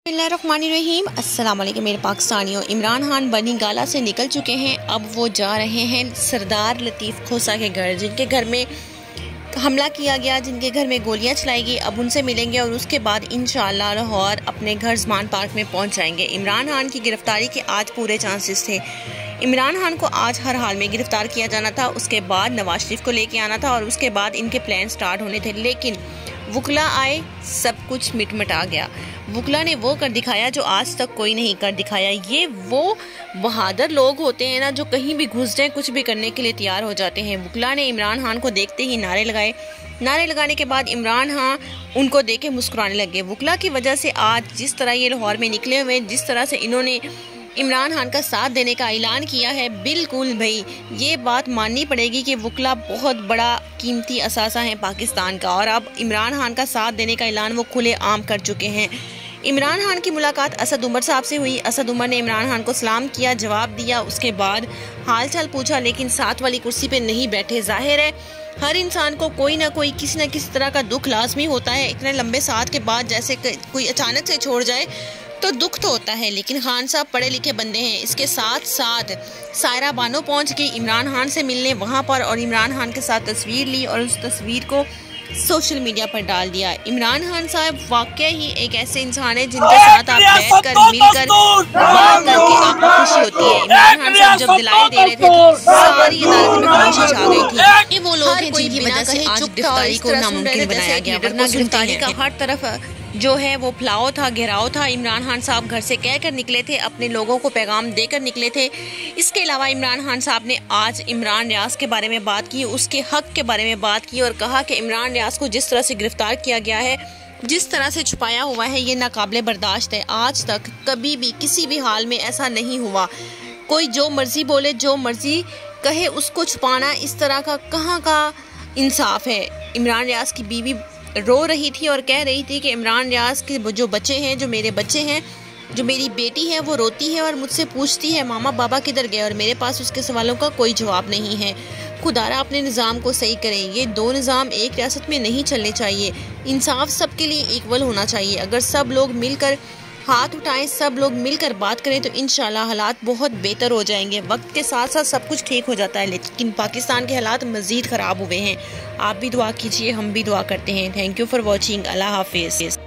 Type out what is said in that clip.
बिस्मिल्लाहिर्रहमानिर्रहीम। अस्सलाम वालेकुम मेरे पाकिस्तानियों। इमरान खान बनी गाला से निकल चुके हैं। अब वो जा रहे हैं सरदार लतीफ़ खोसा के घर, जिनके घर में हमला किया गया, जिनके घर में गोलियां चलाई गई। अब उनसे मिलेंगे और उसके बाद इंशाअल्लाह लाहौर अपने घर ज़मान पार्क में पहुंच जाएंगे। इमरान खान की गिरफ्तारी के आज पूरे चांसेस थे। इमरान खान को आज हर हाल में गिरफ्तार किया जाना था, उसके बाद नवाज शरीफ को लेके आना था और उसके बाद इनके प्लान स्टार्ट होने थे। लेकिन वकला आए, सब कुछ मिटमटा गया। वकला ने वो कर दिखाया जो आज तक कोई नहीं कर दिखाया। ये वो बहादुर लोग होते हैं ना, जो कहीं भी घुस जाए, कुछ भी करने के लिए तैयार हो जाते हैं। वकला ने इमरान खान को देखते ही नारे लगाए। नारे लगाने के बाद इमरान खान उनको देख के मुस्कुराने लगे। वकला की वजह से आज जिस तरह ये लाहौर में निकले हुए, जिस तरह से इन्होंने इमरान खान का साथ देने का ऐलान किया है, बिल्कुल भाई ये बात माननी पड़ेगी कि वकला बहुत बड़ा कीमती असासा है पाकिस्तान का। और अब इमरान खान का साथ देने का ऐलान वो खुले आम कर चुके हैं। इमरान खान की मुलाकात असद उमर साहब से हुई। असद उमर ने इमरान खान को सलाम किया, जवाब दिया, उसके बाद हाल चाल पूछा, लेकिन साथ वाली कुर्सी पे नहीं बैठे। जाहिर है हर इंसान को कोई ना कोई किसी न किसी तरह का दुख लाजमी होता है। इतने लंबे साथ के बाद जैसे कोई अचानक से छोड़ जाए तो दुख तो होता है, लेकिन खान साहब पढ़े लिखे बंदे हैं। इसके साथ साथ सायरा बानो पहुंच गई इमरान खान से मिलने वहां पर, और इमरान खान के साथ तस्वीर ली और उस तस्वीर को सोशल मीडिया पर डाल दिया। इमरान खान साहब वाकई ही एक ऐसे इंसान है जिनके साथ आप बैठकर मिलकर बात करके आपको खुशी होती है। इमरान खान साहब जब दिलाई दे रहे थे तो सारी अदालत में खामोशी छा गई थी। ये वो लोग हैं जिनकी वजह से आज गिरफ्तारी को नामुमकिन बनाया गया, वरना गिरफ्तारी का हर तरफ जो है वो फैलाव था, घेराव था। इमरान खान साहब घर से कहकर निकले थे, अपने लोगों को पैगाम देकर निकले थे। इसके अलावा इमरान खान साहब ने आज इमरान रियाज के बारे में बात की, उसके हक के बारे में बात की और कहा कि इमरान रियाज को जिस तरह से गिरफ्तार किया गया है, जिस तरह से छुपाया हुआ है, ये नाकाबिले बर्दाश्त है। आज तक कभी भी किसी भी हाल में ऐसा नहीं हुआ। कोई जो मर्जी बोले, जो मर्जी कहे, उसको छुपाना इस तरह का कहाँ का इंसाफ है। इमरान रियाज की बीवी रो रही थी और कह रही थी कि इमरान रियाज के जो बच्चे हैं, जो मेरे बच्चे हैं, जो मेरी बेटी है, वो रोती है और मुझसे पूछती है मामा बाबा किधर गए, और मेरे पास उसके सवालों का कोई जवाब नहीं है। खुदारा अपने निज़ाम को सही करें। ये दो निज़ाम एक रियासत में नहीं चलने चाहिए। इंसाफ सबके लिए इक्वल होना चाहिए। अगर सब लोग मिलकर हाथ उठाएं, सब लोग मिलकर बात करें तो इंशाल्लाह हालात बहुत बेहतर हो जाएंगे। वक्त के साथ साथ सब कुछ ठीक हो जाता है, लेकिन पाकिस्तान के हालात मज़ीद ख़राब हुए हैं। आप भी दुआ कीजिए, हम भी दुआ करते हैं। Thank you for watching. Allah हाफिज़।